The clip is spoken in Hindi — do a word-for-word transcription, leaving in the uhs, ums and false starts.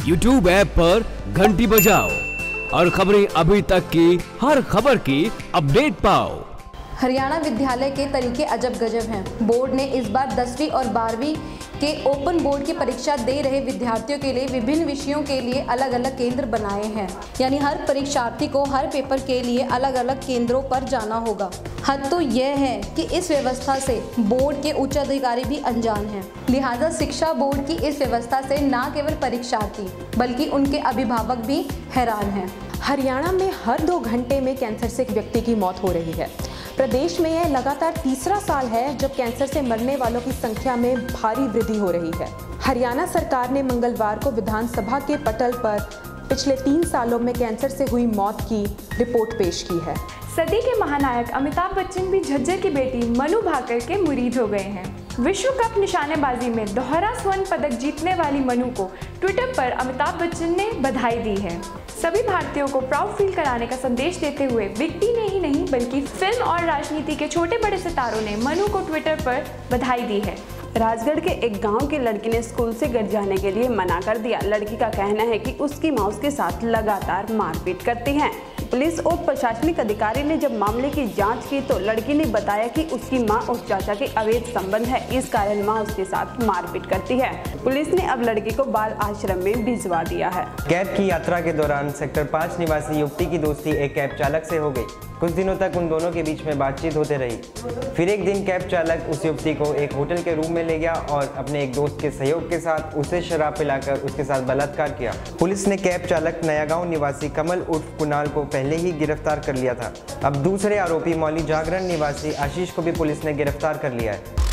यूट्यूब ऐप पर घंटी बजाओ और खबरें अभी तक की हर खबर की अपडेट पाओ। हरियाणा विद्यालय के तरीके अजब गजब हैं। बोर्ड ने इस बार दसवीं और बारहवीं के ओपन बोर्ड की परीक्षा दे रहे विद्यार्थियों के लिए विभिन्न विषयों के लिए अलग अलग केंद्र बनाए हैं। यानी हर परीक्षार्थी को हर पेपर के लिए अलग अलग केंद्रों पर जाना होगा। हद तो यह है कि इस व्यवस्था से बोर्ड के उच्च अधिकारी भी अनजान हैं। लिहाजा शिक्षा बोर्ड की इस व्यवस्था से न केवल परीक्षार्थी बल्कि उनके अभिभावक भी हैरान हैं। हरियाणा में हर दो घंटे में कैंसर से एक व्यक्ति की मौत हो रही है। प्रदेश में यह लगातार तीसरा साल है जब कैंसर से मरने वालों की संख्या में भारी वृद्धि हो रही है। हरियाणा सरकार ने मंगलवार को विधानसभा के पटल पर पिछले तीन सालों में कैंसर से हुई मौत की रिपोर्ट पेश की है। सदी के महानायक अमिताभ बच्चन भी झज्जर की बेटी मनु भाकर के मुरीद हो गए हैं। विश्व कप निशानेबाजी में दोहरा स्वर्ण पदक जीतने वाली मनु को ट्विटर पर अमिताभ बच्चन ने बधाई दी है। सभी भारतीयों को प्राउड फील कराने का संदेश देते हुए बिग बी ने ही नहीं बल्कि फिल्म और राजनीति के छोटे बड़े सितारों ने मनु को ट्विटर पर बधाई दी है। राजगढ़ के एक गांव की लड़की ने स्कूल से घर जाने के लिए मना कर दिया। लड़की का कहना है कि उसकी मां उसके साथ लगातार मारपीट करती हैं। पुलिस और प्रशासनिक अधिकारी ने जब मामले की जांच की तो लड़की ने बताया कि उसकी मां और चाचा के अवैध संबंध है, इस कारण मां उसके साथ मारपीट करती है। पुलिस ने अब लड़की को बाल आश्रम में भिजवा दिया है। कैब की यात्रा के दौरान सेक्टर पाँच निवासी युवती की दोस्ती एक कैब चालक से हो गई। कुछ दिनों तक उन दोनों के बीच में बातचीत होते रही। फिर एक दिन कैब चालक उस युवती को एक होटल के रूम में ले गया और अपने एक दोस्त के सहयोग के साथ उसे शराब पिलाकर उसके साथ बलात्कार किया। पुलिस ने कैब चालक नयागांव निवासी कमल उर्फ कुणाल को पहले ही गिरफ्तार कर लिया था। अब दूसरे आरोपी मौली जागरण निवासी आशीष को भी पुलिस ने गिरफ्तार कर लिया है।